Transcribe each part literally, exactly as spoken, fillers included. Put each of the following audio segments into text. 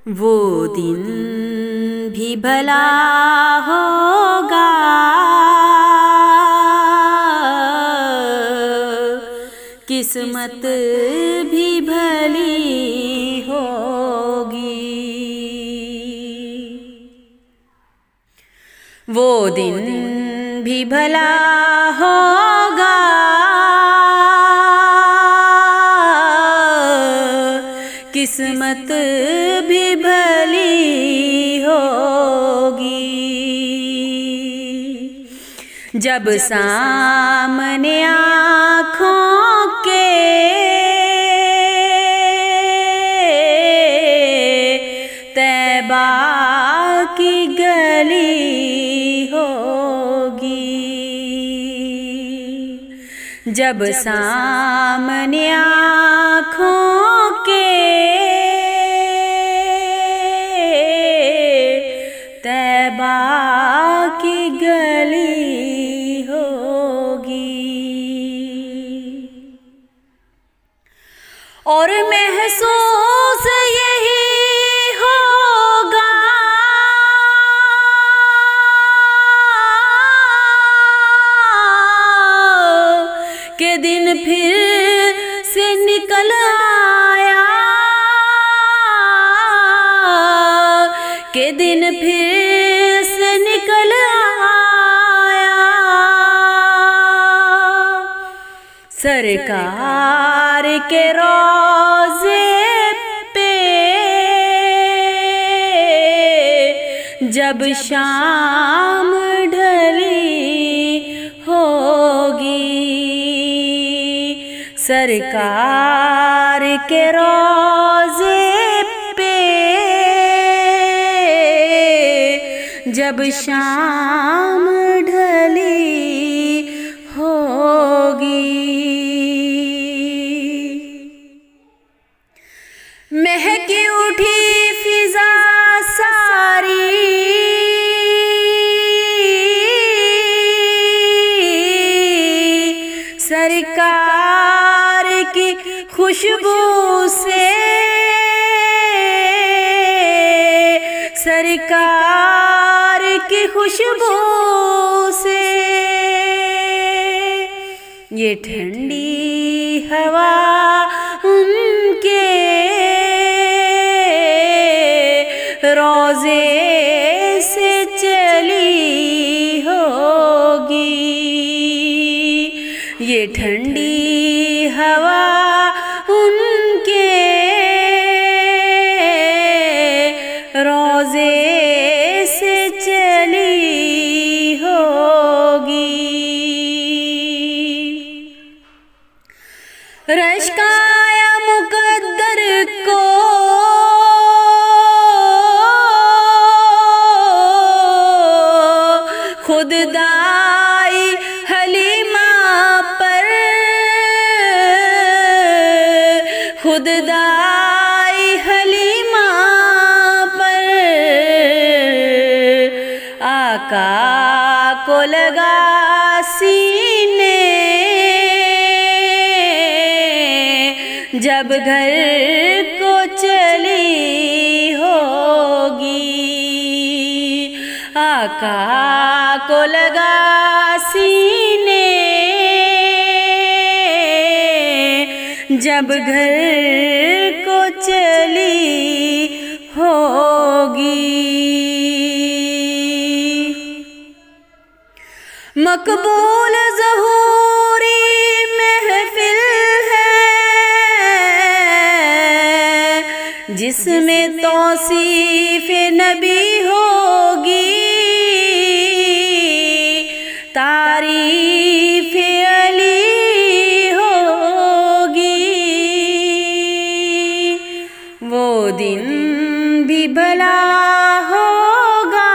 वो दिन भी भला होगा, किस्मत भी भली होगी। वो दिन भी भला होगा, किस्मत भी भली होगी। जब सामने आँखों के तैबा की गली होगी, जब सामने आँखों के तैबा की गली होगी। और महसूस यही होगा कि दिन फिर से निकल आया, कि दिन फिर से निकल आया। सरकार के रोज़े पे जब शाम ढली होगी, सरकार के रोज़े पे जब शाम ढली होगी। महकी उठी फिजा सारी, सरकार की खुशबू से, सरकार की खुशबू से। ये ठंडी हवा उनके रोज़े से चली होगी, ये ठंडी हवा उनके रोज़े से चली होगी। रश्काया मुकद्दर को खुददाई हलीमा पर, खुददाई हलीमा पर आका को लगा सीने, जब घर को चली होगी। आका को लगा सीने, जब घर को चली होगी। मकबूल ज़हूरी महफिल है, जिसमें तौसीफ़ नबी होगी, तारीफ़ अली होगी। वो दिन भी भला होगा,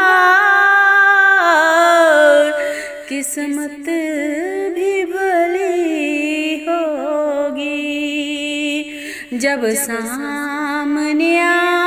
किस्मत भी भली होगी, जब सामने आ